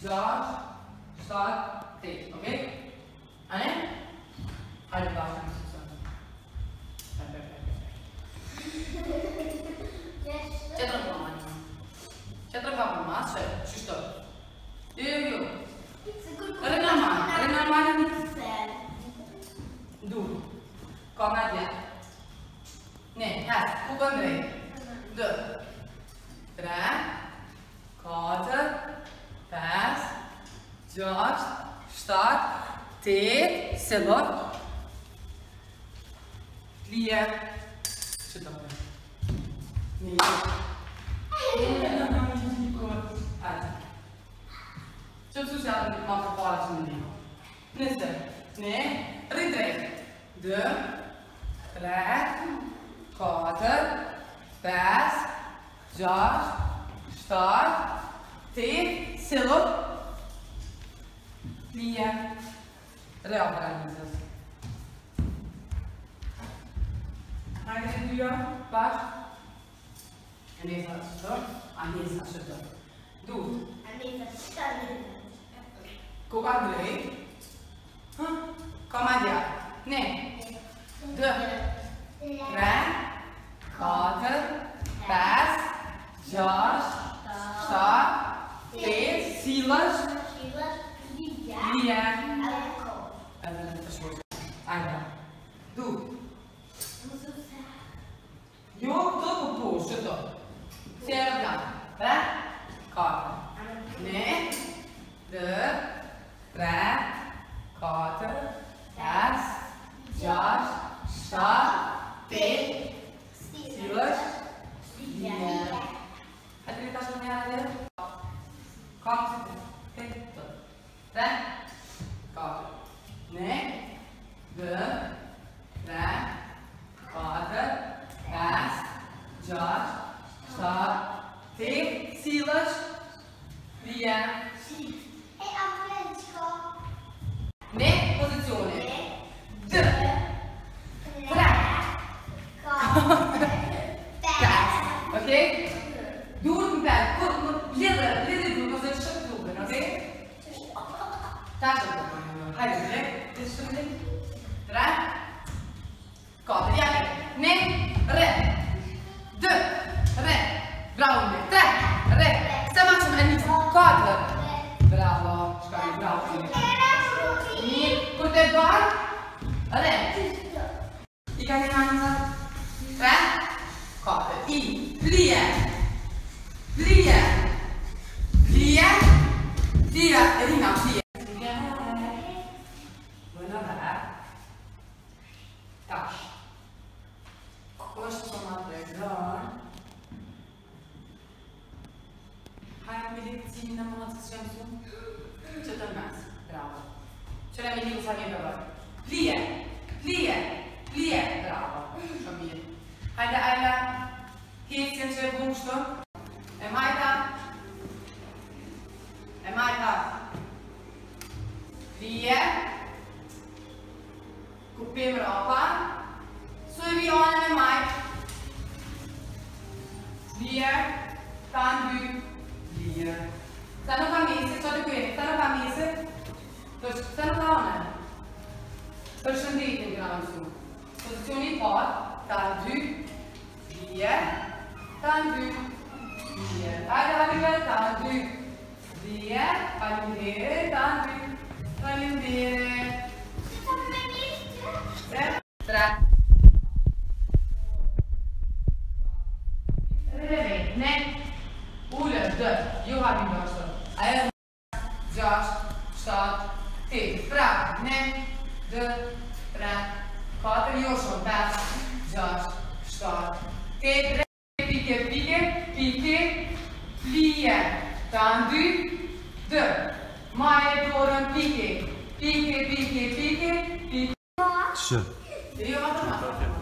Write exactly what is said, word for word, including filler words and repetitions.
George, start, take. Okay? Allez? Allez, basta. Ce trăgăm, Anima? Ce trăgăm, Anima? Astfel, și stop. Eu, eu, eu. Renamana, renamana mi Du. Comadia. Ne, hai, cu Andrei. Dă. Tre. Cotă. Pas. George. Start. Tet. Selor. Lie. Ce dă? Ne. Hai. Ce-ți sucede m-a preparat și mine? Neste. Ne. Retrec. Dă. Tre. Cotă. Pas. George. Start. Tet. Selor. Lie. Reorganizas. Haide, Julia, pași. Anesa, ajută. Anesa, ajută. Du. Anesa, ajută. Cu Andrei. Comadia. Ne. Dă. Tre. Cotă. Pas. George. Start. Tet. Silas. Lia. Haide. Du. Eu tot cu pușă tot. Se arătam. Tre. Cotă. Ne. Dă. Tre. Cotă. Pas. George. Start. Tet. Silas. Lia. Hai trebuie să ne arăt. Cotă. Tet. Tre. Cotă. Ne. Dă. Tre. Cotă. Pas. George. Start. Tet. Silas. Lia. Ne. Posizione. D. Tre. Pas. Ok? Due bel. Leder. Leder du cosa c'è tu, ok? Tanto. Hai vedere? Adesso vedi. Tre. Coda. Via. Ne. Re. D. Re. Bravo. Tre. Re. Stiamo facendo all'inizio. Coda. Bravo. Bravo. Con te due. Re. I camminando. Tre. Coda. I. Lie. Lie. Lie. Lie. E di no. Lie. Buona da. Taş. Koş sonra tekrar. Hai medicina mă ați Ce tănați? Bravo. Ce le mini să ne dă. Plie. Plie. Plie. Bravo. Familie. Haide, Ayla. Häschen zur Bumstung. E mai da. E mai da. Plie. Cupim roba. Sui violene mai. Via. Tandu. Via. Stanno camminando, state qui, stanno camminando. Stanno camminando. Per scendere in grano su. Posizione in pot. Tandu. Via. Tandu. Via. Hai da arrivare tandu. Via. Fai vedere. Tandu. Fai vedere. Tre. Ne. Ule. Dă. Eu am inversă. Aia. Josh. Start. Tet. Bravo. Ne. Dă. Tre. Cotă. Eu sunt. Pas. Josh. Start. Tet. Pique. Pique. Pique. Plie. Tandu. Dă. Mai torn. Pique. Pique. Pique. Pique. Pique. Ce? Eu am